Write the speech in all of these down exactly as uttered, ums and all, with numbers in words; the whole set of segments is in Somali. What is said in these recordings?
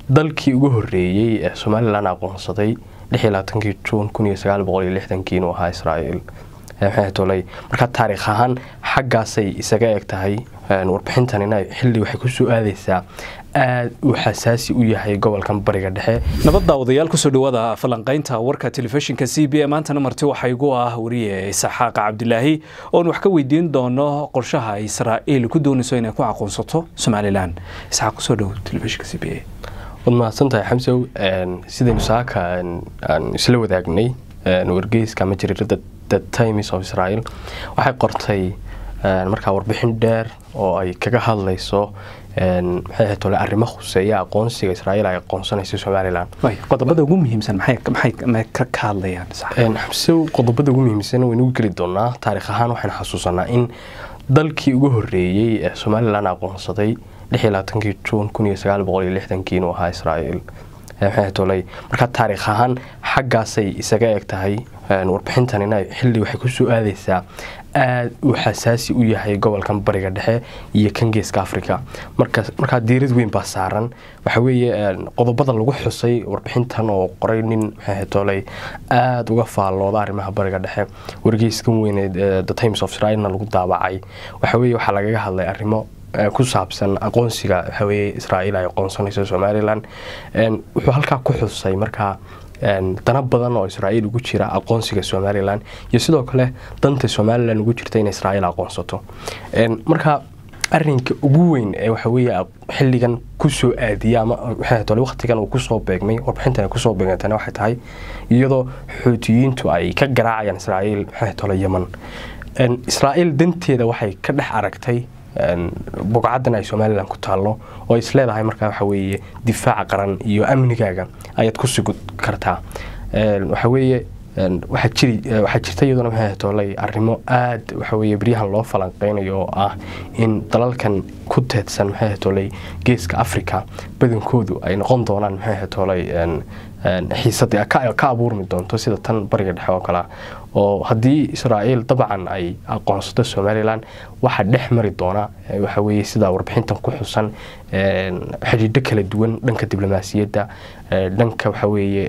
dalkii ugu horeeyay ee Soomaaliland aqoonsaday lix iyo labaatankii Juun kun iyo sagaal boqol iyo lixdankii inuu ahaa Israa'iil waxay tolay marka taariikh ahaan xaggaasay isaga eg tahay warbixintan inay xilli waxay ku soo aadaysaa aad u xasaasi u yahay gobolkan bariga dhexe. nabadda wadayaal ku soo dhawaada falanqaynta warka telefishinka C B A maanta marti waxa igu ah wariye Isaaq Cabdilaahi oo wax ka weydiin doono qorshaha Israa'iil ku doonayso inay ku aqoonsato Somaliland. Isaaq ku soo dhaw telefishinka C B A. wadmaasantay Xamsow sidaynu saaka aan isla wadaagnay wargeyska ma jirirada The Times of Israel waxay qortay marka warbixin dheer oo ay kaga hadlayso een maxay tole arrimo khuseeya aqoonsiga Israa'iil ay aqoonsanayso Somaliland. way qodobada ugu muhiimsan maxay maxay ka ka hadlayaan sax een xabsow qodobada ugu muhiimsan way nagu geli doonaa taariikh ahaan waxaan xasuusanaa in dalkii ugu horeeyay ee Somaliland aqoonsaday lix iyo labaatankii Juun kun iyo sagaal boqol iyo lixdankii inuu ahaa Israa'iil waxay tolay marka taariikh ahaan xaggaasay isaga eg tahay warbixintan inay xilli waxay ku soo aadaysaa aad u xasaasi u yahay gobolkan bariga dhexe iyo kan Geeska Afrika. marka marka diirad weyn baa saaran waxa weeye qodobada lagu xusay warbixintan oo qoray nin waxay tolay aad uga faalooda arrimaha bariga dhexe wargeyskan weyn ee The Times of Israel lagu daabacay waxa weeye waxa laga hadlay arrimo ku saabsan aqoonsiga waxa weeye Israa'iil ay aqoonsanayso Somaliland een wuxuu halka ku xusay marka een dana badan oo Israa'iil ugu jira aqoonsiga Somaliland iyo sidoo kale danta Somaliland ugu jirta in Israa'iil aqoonsato een marka arrinka ugu weyn ee waxa weeye xilligan ku soo aadiya ama waxa tole waqtigan uu ku soo beegmay warbixintan ku soo beegantana waxay tahay iyadoo xuutiyiintu ay ka garaacayaan Israa'iil waxa tole Yemen een Israa'iil danteeda waxay ka dhex aragtay boqocadan ay Somaliland ku taalo oo isleedahay marka waxa weeye difaac qaran iyo amnigaaga ayad ku sugud kartaa ee waxa weeye waxa jiri waxa jirta iyaduna waxa toolay arrimo aad waxa weeye bariyahan loo falanqeynayo ah in dalalkan ku teedsan waxa toolay Geeska Afrika badankoodu ay noqon doonaan waxa toolay een xiisada ka ka abuurmi doonto sida tan bariga dhexe oo kala oo hadii Israa'iil dabcan ay aqoonsato Somaliland waxa dhex mari doona waxa weeye sida warbixintan ku xusan een xiriir kala duwan dhanka diblomaasiyadda dhanka waxa weeye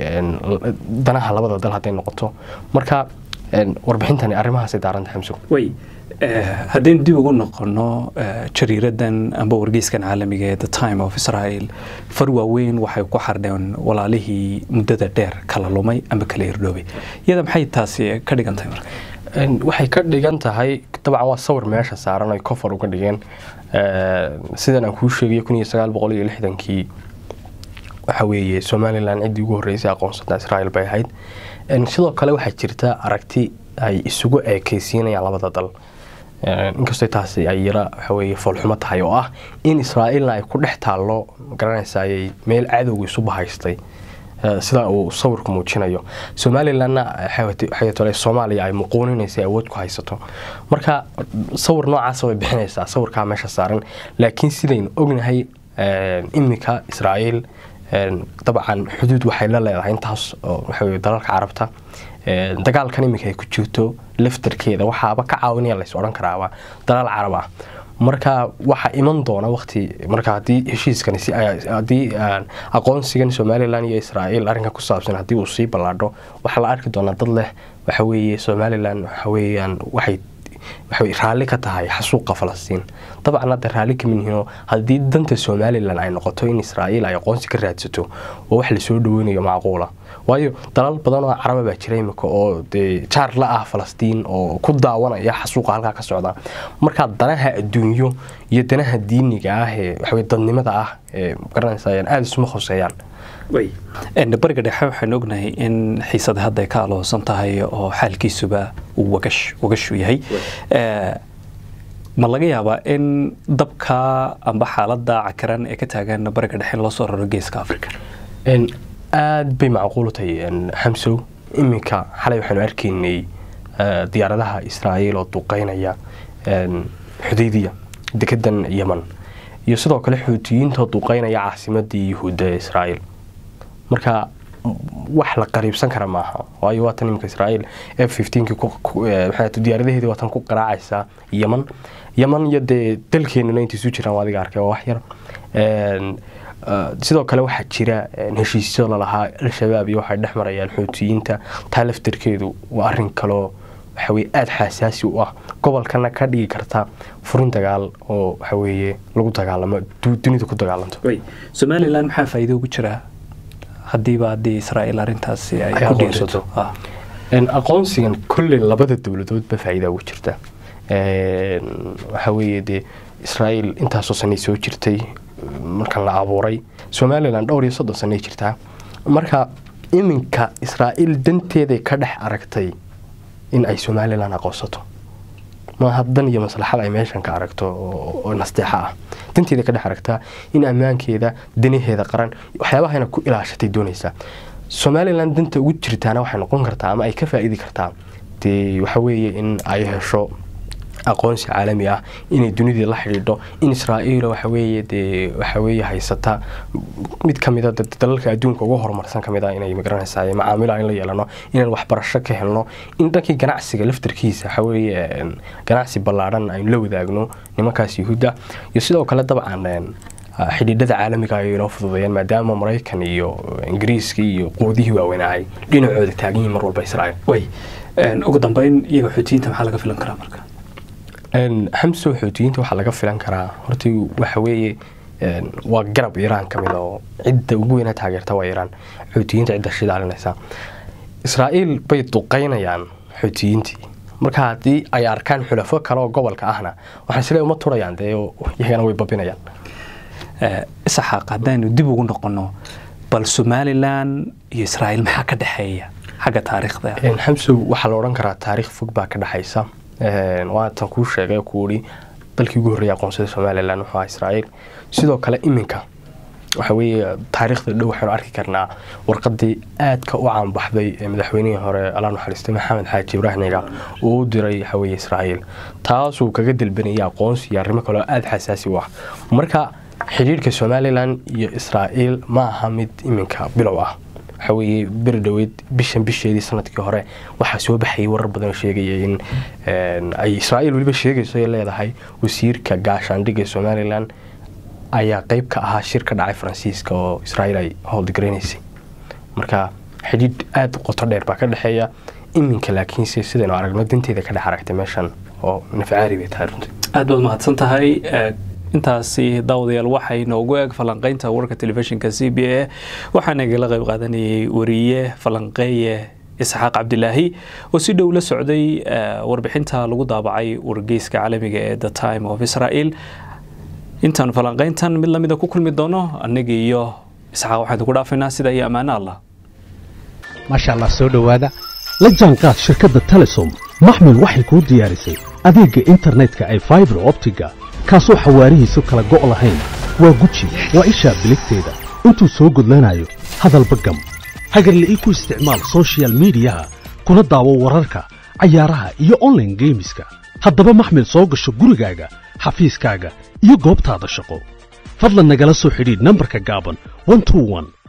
danaha labada dal haday noqoto marka warbixintan arrimahaas ay daaran tahay way haddii dib ugu noqono jariiradan amba wargeyskan caalamiga ee The Time of Israel farwa weyn waxay ku xardeen walaalihii muddada dheer kala lumay amba kala irdhoobay iyada maxay taasi ka dhigan tahay marka een waxay ka dhigan tahay dabcan waa sawir meesha saaran ay kofar uga dhigeen ee sidan aan ku sheegay kun iyo sagaal boqol iyo lixdankii waxa weeye Somaliland cidii ugu horeysay aqoonsada Israa'iil bay ahayd een sidoo kale waxa jirta aragti ay isugu eekaysiinayaan labada dal inkastoo taasi ay yara waxa weeye foolxumo tahay oo ah in Israa'iil ay ku dhex taalo garanaysa ay meel cadowga isu bahaystay sida uu sawirku muujinayo Somalilandna waxay tolay Soomaaliya ay muqooninaysa awood ku haysato marka sawir noocaas oo bixinaysa sawirka meesha saaran laakiin sideen ognahay imika Israa'iil dabcan xuduud waxay la leedahay intaas waxa weeye dalalka Carabta dagaalkan imika ay ku jirto laftarkeeda waxaaba ka caawinaya la oran karaa dalal Carab ah marka waxa iman doona waqti marka hadii heshiiskan si hadii aqoonsigan Somaliland iyo Israa'iil arrinka ku saabsan hadii uu sii balaadho waxa la arki doona dad leh waxa weeye Somaliland waxa weeyaan waxay waxay raali ka tahay xasuuqa Falastiin dabcan hadda raali ka minhiino hadii danta Somaliland ay noqoto in Israa'iil ay aqoonsi ka raadsato oo wax la soo dhaweynayo macquula waayo dalal badan oo Carab ah jiray imika oo de jaar la ah Falastiin oo ku daawanaya xasuuqa halka ka socda marka danaha adduunyo iyo danaha diiniga ah ee waxa weey dadnimada ah ee garanaysan aad isma khoseeyaan way in bariga dhexe waxaan ognahay in xiisada hadda ka aloosan tahay oo xaalkiisuba uu wagash wagashu yahay ee ma laga yaabaa in dabka amba xaaladda cakaran ee ka taagan bariga dhexe loo soo raro Geeska Afrika in aad bay macquul tahay in Xamsow imika xalay waxaan arkaynay diyaaradaha Israa'iil oo duqeynaya een Xudaydiya dekedan Yemen iyo sidoo kale xuutiyiinta duqeynaya caasimadii Yahuudda ee Israa'iil marka wax la qariibsan kara maaha waayo waa tan imika Israa'iil F fifteen ki waxa diyaaradaheedii watan ku qaraacaysa Yemen Yemen iyo dalkeena intii soo jiraan wadiga arkay wax yar een sidoo kale waxaa jira heshiisyo lalahaa al-shabaab iyo waxay dhex marayaan xuutiyiinta taa laftarkeedu waa arrin kaloo waxa weeye aada xasaasi u ah gobolkana ka dhigi karta furin dagaal oo waxa weeye lagu dagaalamo dunida ku dagaalanto somaliland maxaa faa'iido ugu jira haddiiba haddii israa'iil arrintaasi ay ku dhiirsato aqoonsigan kolley labada dowladoodba faa'iida ugu jirta waxa weeye dee israa'iil intaasoo sanay soo jirtay markan la abuuray somaliland dhowr iyo soddon sanay jirtaa marka iminka israa'iil danteeday ka dhex aragtay in ay somaliland aqoonsato maaha dan iyo maslaxad ay meeshan ka aragto oo nasteexa ah danteeda ka dhex aragtaa in ammaankeeda danaheeda qaran waxyaabahayna ku ilaashatay doonaysaa somaliland danta ugu jirtaana waxay noqon kartaa ama ay ka faa'iidi kartaa dee waxa weeye in ay hesho aqoonsi caalami ah inay dunida la xidhiidho in israa'iil waxa weeye dee waxa weeye haysata mid ka mid ah dalalka adduunka ugu horumarsan ka mid ah inay magaranaysaa macaamilo in la yeelano inaan waxbarasho ka helno in dhankii ganacsiga laftarkiisa waxa weeye ganacsi ballaaran aynu la wadaagno nimankaas yuhuudda iyo sidoo kale dabcan xidhiidhada caalamiga ay inoo fududeeyaan maadaama maraykan iyo ingiriiska iyo quudihii waaweynaahay dhinacooda taagan yihiin mar walba israa'iil way ugu dambeyn iyaga xuutiyiinta maxaa laga filan karaa marka xamso xuutiyiinta waxaa laga filan karaa hortii waxa weeye waa garab iiraan ka mid oo cidda ugu weyna taageerta waa iiraan xuutiyiinta cidda shidaalinaysa israa'iil bay duqaynayaan xuutiyiintii marka haddii ay arkaan xulafo kale oo gobolka ahna waxay sile uma turayaan dee iyagana way babinayaan isaxaaq haddaynu dib ugu noqono bal somaliland iyo israa'iil maxaa ka dhexeeya xagga taariikhda xamso waxaa la odhan karaa taariikh fog baa ka dhexaysa waatan kuu sheegay kuuri dalkii ugu horreeyay aqoonsada somaliland wuxuu ahaa israa'iil sidoo kale iminka waxa weeye taariikhda dhow waxaanu arki karnaa warqadii aadka u caanbaxday ee madaxweynihii hore allah naxariistay maxamed xaaji ibraahim cigaal uu u diray waxa weeye israa'iil taasuu kaga dalbanayay aqoonsi iyo arrimo kale oo aada xasaasi u ah marka xidhiidhka somaliland iyo israa'iil ma aha mid iminka bilow ah waxa weeye beri dhaweyd bishan bisheedii sanadkii hore waxaa soo baxayay warar badan oo sheegaya in ay israa'iil weliba sheegayso ay leedahay wasiirka gaashaandhigga somaliland ayaa qayb ka ahaa shir ka dhacay faransiiska oo israa'iil ay howldigaraysay marka xidhiidh aada qoto dheer baa ka dhexeeya iminka laakiinse sidaynu aragno danteeda ka dhex aragtay meeshan oo nafcaari bay tahay runtii aad baad mahadsan tahay intaasi daawadayaal waxay noogu eeg falanqaynta warka telefishinka c b a waxaana igala qayb qaadanayay wariye falanqeeye isxaaq cabdilaahi oo si dhow la socday warbixinta lagu daabacay wargeyska caalamiga ee the time of israel intaan falanqayntan mid lamida ku kulmi doono aniga iyo isxaaq waxaan ku dhaafaynaa sida iyo ammaano allah maasha allah soo dhowaada la jaanqaad shirkadda telesom maxmil waxay kuu diyaarisay adeegga internetka ay fiber optiga kaasoo xawaarihiisu kala go' lahayn waa guji waa ishaa biligteeda intuu soo gudlanayo hadalba gam hagarle ii ku isticmaal social miidiyaha kuna daawo wararka cayaaraha iyo online geemiska haddaba maxmil soo gasho gurigaaga xafiiskaaga iyo goobtaada shaqo fadlan nagala soo xidhiidh nambarka gaaban one two one